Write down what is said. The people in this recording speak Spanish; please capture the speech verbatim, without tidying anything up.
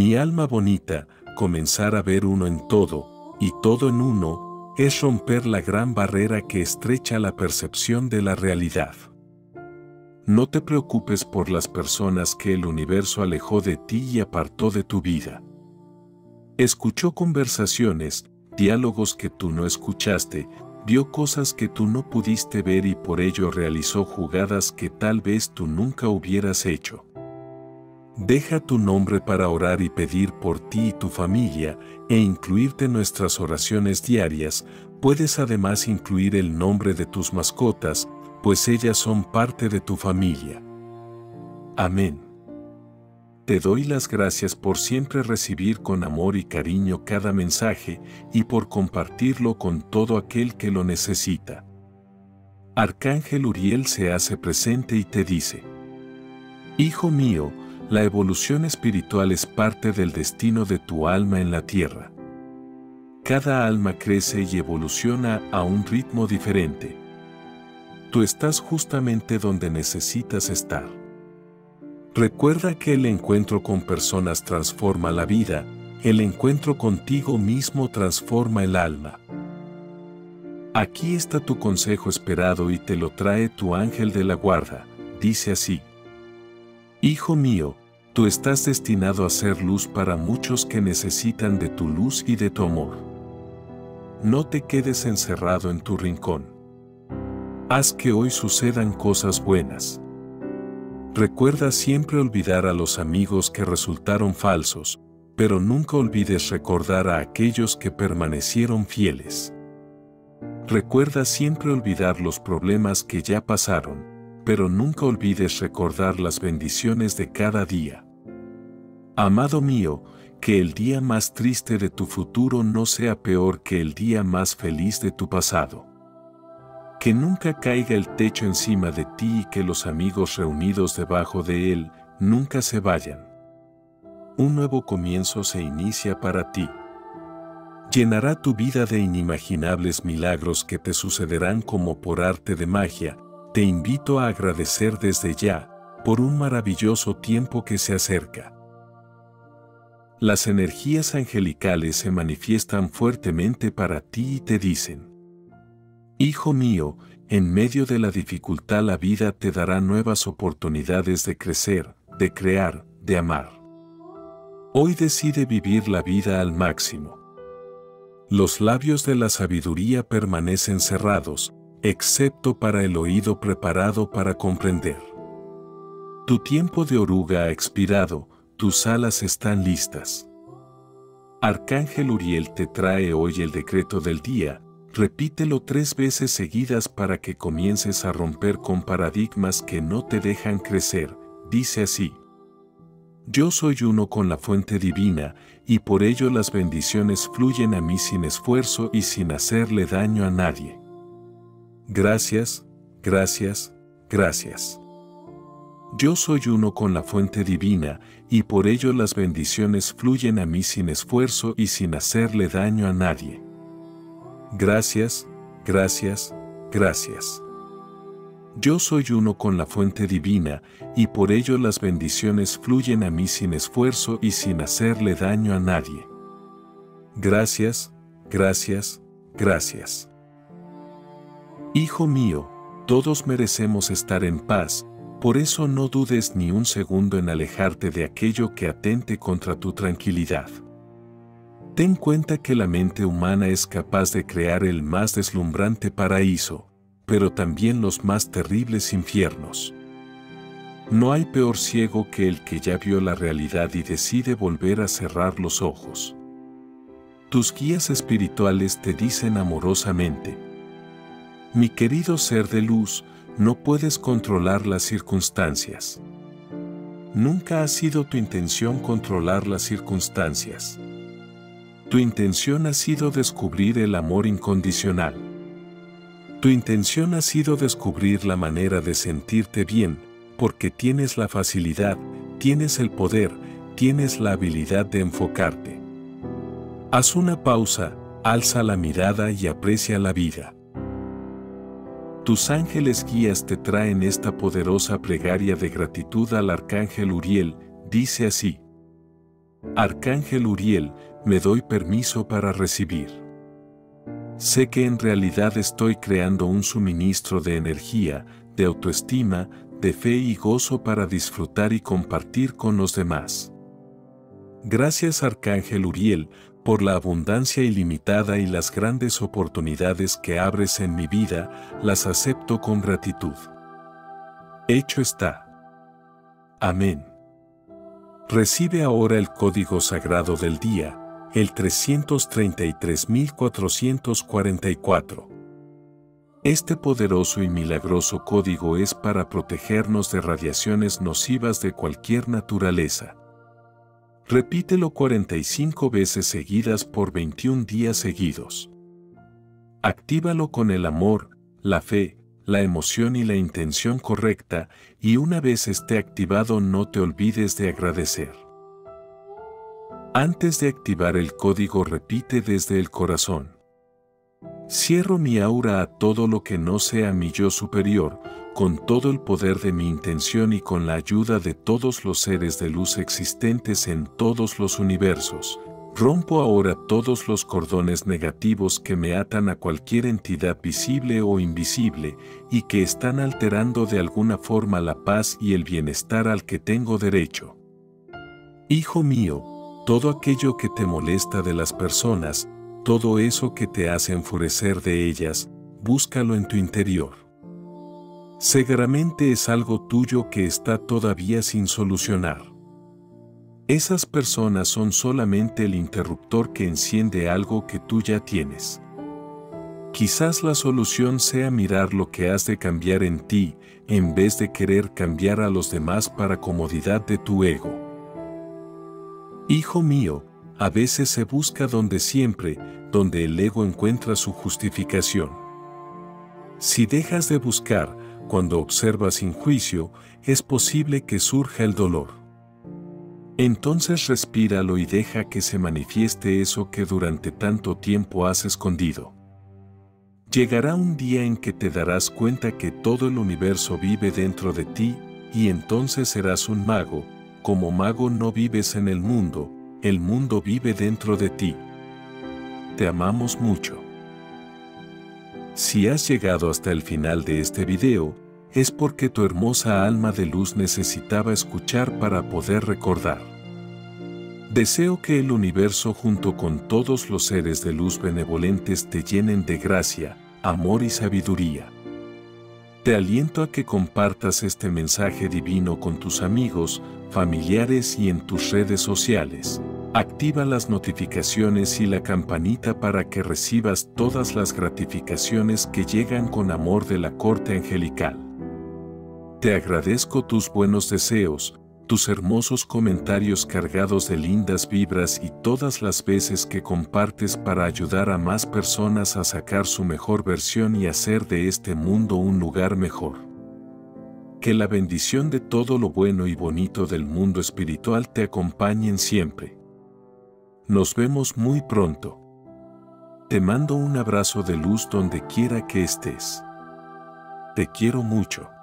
Mi alma bonita, comenzar a ver uno en todo, y todo en uno, es romper la gran barrera que estrecha la percepción de la realidad. No te preocupes por las personas que el universo alejó de ti y apartó de tu vida. Escuchó conversaciones, diálogos que tú no escuchaste, vio cosas que tú no pudiste ver y por ello realizó jugadas que tal vez tú nunca hubieras hecho. Deja tu nombre para orar y pedir por ti y tu familia e incluirte en nuestras oraciones diarias. Puedes además incluir el nombre de tus mascotas, pues ellas son parte de tu familia. Amén. Te doy las gracias por siempre recibir con amor y cariño cada mensaje y por compartirlo con todo aquel que lo necesita. Arcángel Uriel se hace presente y te dice: Hijo mío, la evolución espiritual es parte del destino de tu alma en la tierra. Cada alma crece y evoluciona a un ritmo diferente. Tú estás justamente donde necesitas estar. Recuerda que el encuentro con personas transforma la vida, el encuentro contigo mismo transforma el alma. Aquí está tu consejo esperado y te lo trae tu ángel de la guarda. Dice así: Hijo mío, tú estás destinado a ser luz para muchos que necesitan de tu luz y de tu amor. No te quedes encerrado en tu rincón. Haz que hoy sucedan cosas buenas. Recuerda siempre olvidar a los amigos que resultaron falsos, pero nunca olvides recordar a aquellos que permanecieron fieles. Recuerda siempre olvidar los problemas que ya pasaron, pero nunca olvides recordar las bendiciones de cada día. Amado mío, que el día más triste de tu futuro no sea peor que el día más feliz de tu pasado. Que nunca caiga el techo encima de ti y que los amigos reunidos debajo de él nunca se vayan. Un nuevo comienzo se inicia para ti. Llenará tu vida de inimaginables milagros que te sucederán como por arte de magia. Te invito a agradecer desde ya por un maravilloso tiempo que se acerca. Las energías angelicales se manifiestan fuertemente para ti y te dicen: Hijo mío, en medio de la dificultad la vida te dará nuevas oportunidades de crecer, de crear, de amar. Hoy decide vivir la vida al máximo. Los labios de la sabiduría permanecen cerrados, excepto para el oído preparado para comprender. Tu tiempo de oruga ha expirado, tus alas están listas. Arcángel Uriel te trae hoy el decreto del día. Repítelo tres veces seguidas para que comiences a romper con paradigmas que no te dejan crecer. Dice así: Yo soy uno con la fuente divina, y por ello las bendiciones fluyen a mí sin esfuerzo y sin hacerle daño a nadie. Gracias, gracias, gracias. Yo soy uno con la fuente divina, y por ello las bendiciones fluyen a mí sin esfuerzo y sin hacerle daño a nadie. Gracias, gracias, gracias. Yo soy uno con la fuente divina, y por ello las bendiciones fluyen a mí sin esfuerzo y sin hacerle daño a nadie. Gracias, gracias, gracias. Hijo mío, todos merecemos estar en paz, por eso no dudes ni un segundo en alejarte de aquello que atente contra tu tranquilidad. Ten cuenta que la mente humana es capaz de crear el más deslumbrante paraíso, pero también los más terribles infiernos. No hay peor ciego que el que ya vio la realidad y decide volver a cerrar los ojos. Tus guías espirituales te dicen amorosamente: Mi querido ser de luz, no puedes controlar las circunstancias. Nunca ha sido tu intención controlar las circunstancias. Tu intención ha sido descubrir el amor incondicional. Tu intención ha sido descubrir la manera de sentirte bien, porque tienes la facilidad, tienes el poder, tienes la habilidad de enfocarte. Haz una pausa, alza la mirada y aprecia la vida. Tus ángeles guías te traen esta poderosa plegaria de gratitud al Arcángel Uriel. Dice así: Arcángel Uriel, me doy permiso para recibir. Sé que en realidad estoy creando un suministro de energía, de autoestima, de fe y gozo para disfrutar y compartir con los demás. Gracias Arcángel Uriel, por la abundancia ilimitada y las grandes oportunidades que abres en mi vida, las acepto con gratitud. Hecho está. Amén. Recibe ahora el código sagrado del día, el trescientos treinta y tres mil cuatrocientos cuarenta y cuatro. Este poderoso y milagroso código es para protegernos de radiaciones nocivas de cualquier naturaleza. Repítelo cuarenta y cinco veces seguidas por veintiún días seguidos. Actívalo con el amor, la fe, la emoción y la intención correcta, y una vez esté activado no te olvides de agradecer. Antes de activar el código repite desde el corazón. Cierro mi aura a todo lo que no sea mi yo superior, con todo el poder de mi intención y con la ayuda de todos los seres de luz existentes en todos los universos. Rompo ahora todos los cordones negativos que me atan a cualquier entidad visible o invisible y que están alterando de alguna forma la paz y el bienestar al que tengo derecho. Hijo mío, todo aquello que te molesta de las personas, todo eso que te hace enfurecer de ellas, búscalo en tu interior. Seguramente es algo tuyo que está todavía sin solucionar. Esas personas son solamente el interruptor que enciende algo que tú ya tienes. Quizás la solución sea mirar lo que has de cambiar en ti, en vez de querer cambiar a los demás para comodidad de tu ego. Hijo mío, a veces se busca donde siempre, donde el ego encuentra su justificación. Si dejas de buscar, cuando observas sin juicio, es posible que surja el dolor. Entonces respíralo y deja que se manifieste eso que durante tanto tiempo has escondido. Llegará un día en que te darás cuenta que todo el universo vive dentro de ti, y entonces serás un mago. Como mago no vives en el mundo, el mundo vive dentro de ti. Te amamos mucho. Si has llegado hasta el final de este video, es porque tu hermosa alma de luz necesitaba escuchar para poder recordar. Deseo que el universo junto con todos los seres de luz benevolentes te llenen de gracia, amor y sabiduría. Te aliento a que compartas este mensaje divino con tus amigos, familiares y en tus redes sociales. Activa las notificaciones y la campanita para que recibas todas las gratificaciones que llegan con amor de la corte angelical. Te agradezco tus buenos deseos, tus hermosos comentarios cargados de lindas vibras y todas las veces que compartes para ayudar a más personas a sacar su mejor versión y hacer de este mundo un lugar mejor. Que la bendición de todo lo bueno y bonito del mundo espiritual te acompañen siempre. Nos vemos muy pronto. Te mando un abrazo de luz donde quiera que estés. Te quiero mucho.